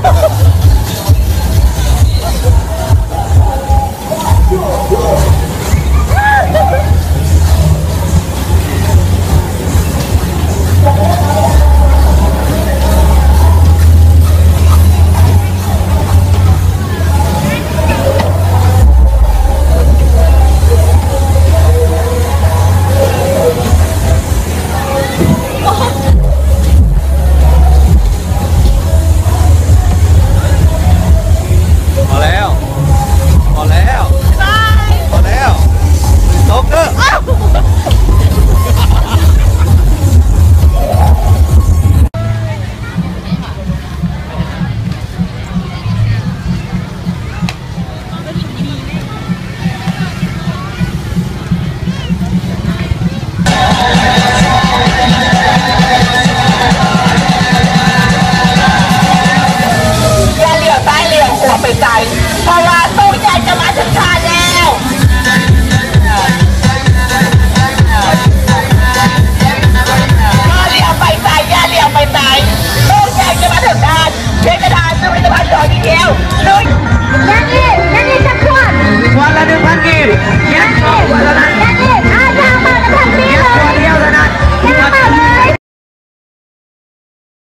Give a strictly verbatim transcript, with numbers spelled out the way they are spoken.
เพราะว่าตู้ใหญ่จะมาถึงทานแล้วอย่าเลี้ยวไปตายอย่าเลี้ยวไปตายตู้ใหญ่จะมาถึงทานเช็คกระดาษซื้อไปจะมาจอดทีเดียวลุยนั่นนี่นั่นนี่สักขวดวันละหนึ่งพันกีบ